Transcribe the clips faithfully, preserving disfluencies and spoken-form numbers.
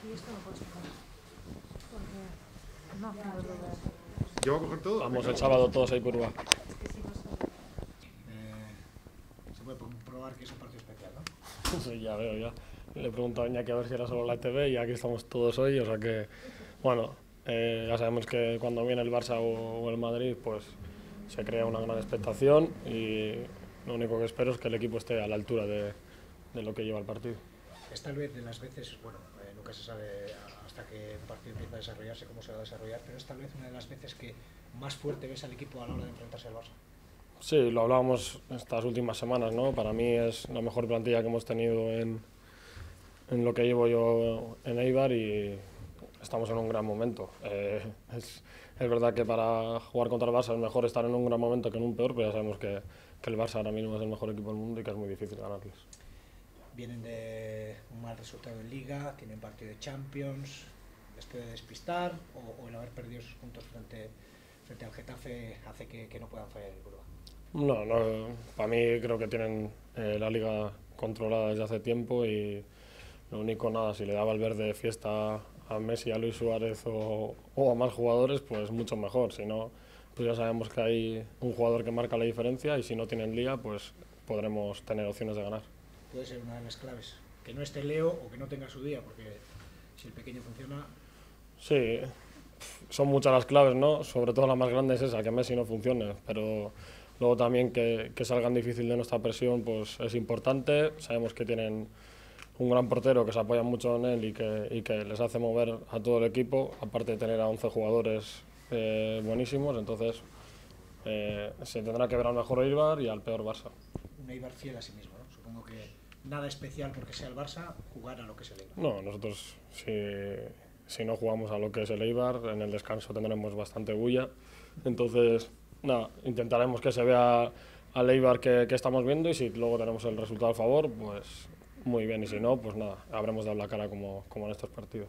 Y esto no puedes tocar. Porque no, no lo veo. ¿Yo voy a coger todo? Vamos el sábado todos a Ipurúa. Es que si no solo. Eh, se puede probar que es un partido especial, ¿no? Sí, ya veo, ya. Le he preguntado a Iñaki a ver si era solo la T V y aquí estamos todos hoy, o sea que, bueno, eh, ya sabemos que cuando viene el Barça o, o el Madrid, pues se crea una gran expectación y lo único que espero es que el equipo esté a la altura de, de lo que lleva el partido. Es tal vez de las veces, bueno, eh, nunca se sabe hasta que un partido empieza a desarrollarse cómo se va a desarrollar, pero es tal vez una de las veces que más fuerte ves al equipo a la hora de enfrentarse al Barça. Sí, lo hablábamos estas últimas semanas, ¿no? Para mí es la mejor plantilla que hemos tenido en, en lo que llevo yo en Eibar y estamos en un gran momento. Eh, es, es verdad que para jugar contra el Barça es mejor estar en un gran momento que en un peor, pero ya sabemos que, que el Barça ahora mismo es el mejor equipo del mundo y que es muy difícil ganarles. Vienen de un mal resultado en Liga, tienen partido de Champions, les puede despistar o, o el haber perdido esos puntos frente, frente al Getafe hace que, que no puedan fallar el Burgos. No, no, para mí creo que tienen eh, la liga controlada desde hace tiempo y lo único, nada, si le da Valverde fiesta a Messi, a Luis Suárez o, o a más jugadores, pues mucho mejor. Si no, pues ya sabemos que hay un jugador que marca la diferencia y si no tienen liga, pues podremos tener opciones de ganar. Puede ser una de las claves, que no esté Leo o que no tenga su día, porque si el pequeño funciona... Sí, son muchas las claves, ¿no? Sobre todo la más grande es esa, que Messi no funcione, pero luego también que, que salgan difícil de nuestra presión pues es importante. Sabemos que tienen un gran portero que se apoya mucho en él y que, y que les hace mover a todo el equipo, aparte de tener a once jugadores eh, buenísimos, entonces eh, se tendrá que ver al mejor Eibar y al peor Barça. Un Eibar fiel a sí mismo, ¿no? Supongo que nada especial porque sea el Barça, jugar a lo que es el Eibar. No, nosotros si, si no jugamos a lo que es el Eibar, en el descanso tendremos bastante bulla, entonces nada, intentaremos que se vea al Eibar que, que estamos viendo y si luego tenemos el resultado a favor, pues muy bien, y si no, pues nada, habremos dado la cara como, como en estos partidos.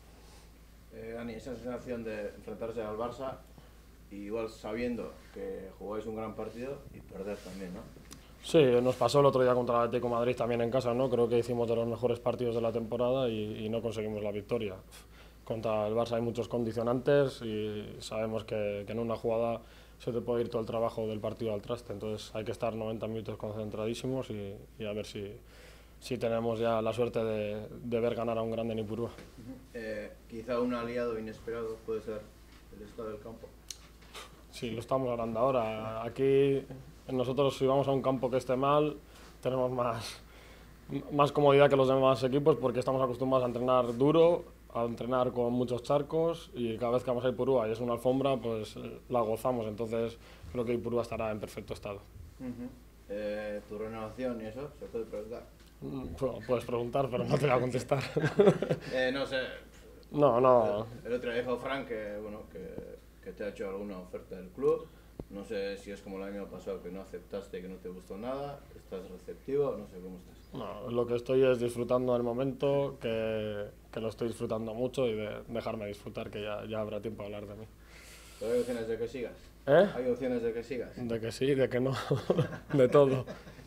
Eh, Dani, esa sensación de enfrentarse al Barça, igual sabiendo que jugáis un gran partido y perder también, ¿no? Sí, nos pasó el otro día contra el Atlético de Madrid también en casa, ¿no? Creo que hicimos de los mejores partidos de la temporada y, y no conseguimos la victoria. Contra el Barça hay muchos condicionantes y sabemos que, que en una jugada se te puede ir todo el trabajo del partido al traste, entonces hay que estar noventa minutos concentradísimos y, y a ver si, si tenemos ya la suerte de, de ver ganar a un grande en Ipurúa. Eh, quizá un aliado inesperado puede ser el estado del campo. Sí, lo estamos hablando ahora. Aquí nosotros si vamos a un campo que esté mal, tenemos más, más comodidad que los demás equipos porque estamos acostumbrados a entrenar duro, a entrenar con muchos charcos y cada vez que vamos a Ipurúa y es una alfombra, pues la gozamos. Entonces creo que Ipurúa estará en perfecto estado. Uh-huh. eh, ¿Tu renovación y eso se puede preguntar? Bueno, puedes preguntar, pero no te voy a contestar. eh, no sé. No, no. El, el otro día dijo Frank que, bueno, que, que te ha hecho alguna oferta del club. No sé si es como el año pasado que no aceptaste, que no te gustó nada. ¿Estás receptivo? No sé cómo estás. No, lo que estoy es disfrutando del momento, que, que lo estoy disfrutando mucho y de dejarme disfrutar, que ya, ya habrá tiempo de hablar de mí. ¿Pero hay opciones de que sigas? ¿Eh? ¿Hay opciones de que sigas? De que sí, de que no, de todo.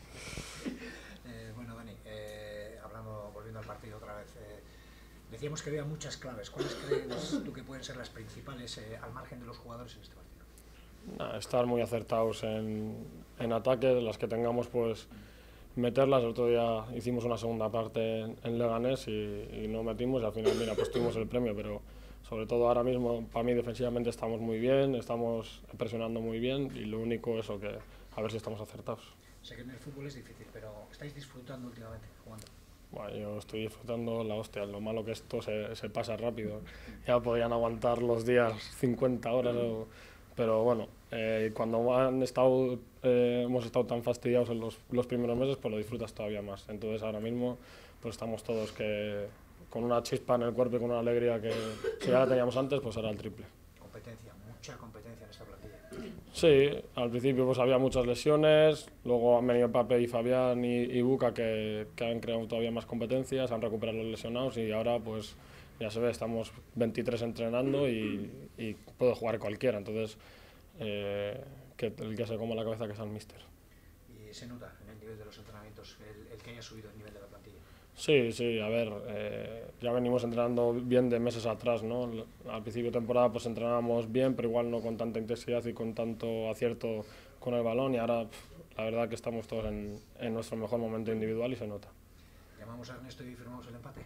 Eh, bueno, Dani, eh, hablando, volviendo al partido otra vez, eh, decíamos que había muchas claves. ¿Cuáles crees tú que pueden ser las principales eh, al margen de los jugadores en este partido? Nah, estar muy acertados en, en ataque, las que tengamos pues meterlas. El otro día hicimos una segunda parte en, en Leganés y, y no metimos y al final mira pues tuvimos el premio, pero sobre todo ahora mismo para mí defensivamente estamos muy bien, estamos presionando muy bien y lo único es que a ver si estamos acertados. Sé que en el fútbol es difícil, pero ¿estáis disfrutando últimamente jugando? Bueno, yo estoy disfrutando la hostia, lo malo que esto se, se pasa rápido, ya podrían aguantar los días cincuenta horas, o, pero bueno, eh, cuando han estado, eh, hemos estado tan fastidiados en los, los primeros meses, pues lo disfrutas todavía más. Entonces ahora mismo pues estamos todos que, con una chispa en el cuerpo y con una alegría que si ya la teníamos antes, pues era el triple. Competencia, mucha competencia en esta plantilla. Sí, al principio pues había muchas lesiones, luego han venido Pape y Fabián y, y Buca que, que han creado todavía más competencias, han recuperado los lesionados y ahora pues ya se ve, estamos veintitrés entrenando y, y puede jugar cualquiera, entonces eh, que el que se coma la cabeza que sea el míster. Y se nota en el nivel de los entrenamientos, el, el que haya subido el nivel de la plantilla. Sí, sí, a ver, eh, ya venimos entrenando bien de meses atrás, ¿no? Al principio de temporada pues entrenábamos bien, pero igual no con tanta intensidad y con tanto acierto con el balón, y ahora pff, la verdad que estamos todos en, en nuestro mejor momento individual y se nota. ¿Llamamos a Ernesto y firmamos el empate?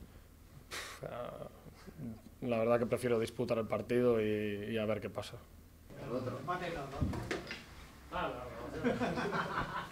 La verdad que prefiero disputar el partido y, y a ver qué pasa. El otro. Empate no, ¿no? Ah, no, no.